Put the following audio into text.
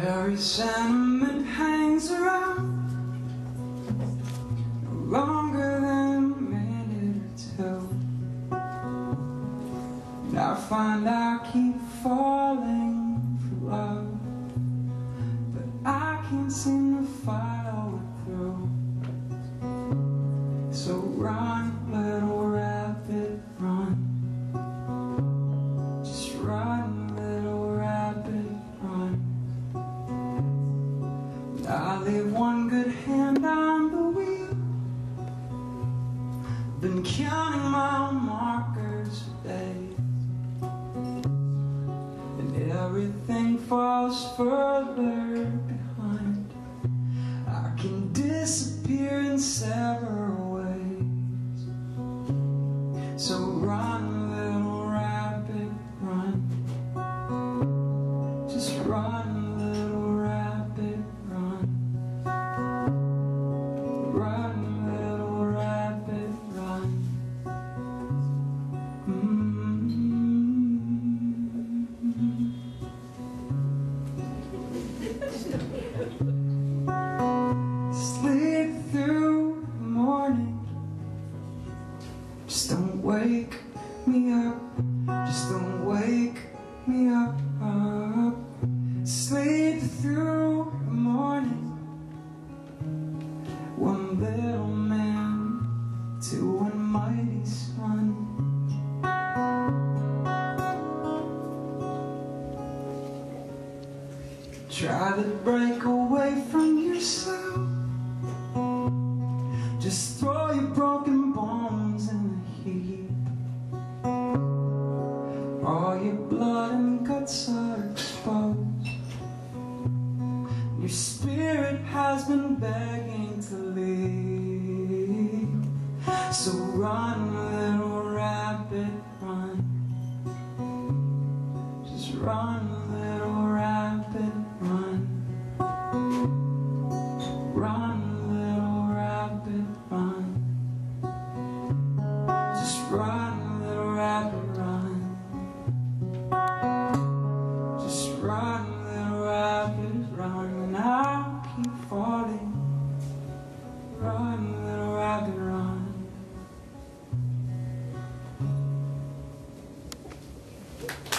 Every sentiment hangs around no longer than a minute or two, and I find I keep falling for love, but I can't seem to follow it through. So run, little rabbit, run. Just run, little rabbit, run. I leave one good hand on the wheel. Been counting my markers for days, and everything falls further behind. I can disappear in several ways. So run, little rabbit, run. Just run, little rabbit, run. Run, little rabbit, run. Sleep through the morning. Just don't wake me up. Just don't wake me up. Sleep through the morning. One little man to one mighty son. Try to break away from yourself. Just throw your broken bones in a heap. All your blood and guts are exposed. Your spirit has been begging to leave. So run, little rabbit, run. Just run, little rabbit, run. Run, little rabbit, run. Just run, little rabbit, run. Just run, little rabbit, run. And I'll keep falling. Run, little rabbit, run.